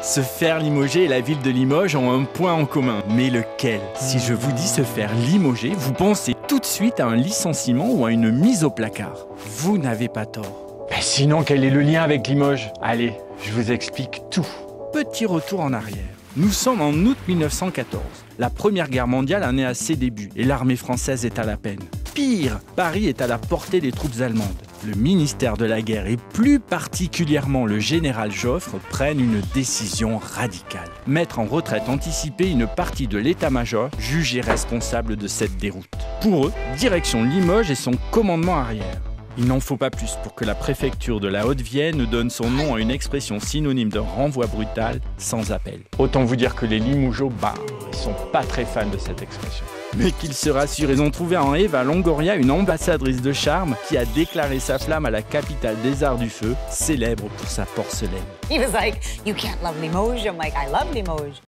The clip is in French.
Se faire limoger et la ville de Limoges ont un point en commun. Mais lequel? Si je vous dis se faire limoger, vous pensez tout de suite à un licenciement ou à une mise au placard. Vous n'avez pas tort. Mais sinon, quel est le lien avec Limoges? Allez, je vous explique tout. Petit retour en arrière. Nous sommes en août 1914. La Première Guerre mondiale en est à ses débuts et l'armée française est à la peine. Pire, Paris est à la portée des troupes allemandes. Le ministère de la Guerre et plus particulièrement le général Joffre prennent une décision radicale. Mettre en retraite anticipée une partie de l'état-major jugé responsable de cette déroute. Pour eux, direction Limoges et son commandement arrière. Il n'en faut pas plus pour que la préfecture de la Haute-Vienne donne son nom à une expression synonyme de renvoi brutal sans appel. Autant vous dire que les Limougeaux, ils sont pas très fans de cette expression. Mais qu'ils se rassurent, ils ont trouvé en Eva Longoria une ambassadrice de charme qui a déclaré sa flamme à la capitale des arts du feu, célèbre pour sa porcelaine. He was like, "You can't love Limoges." I'm like, "I love Limoges."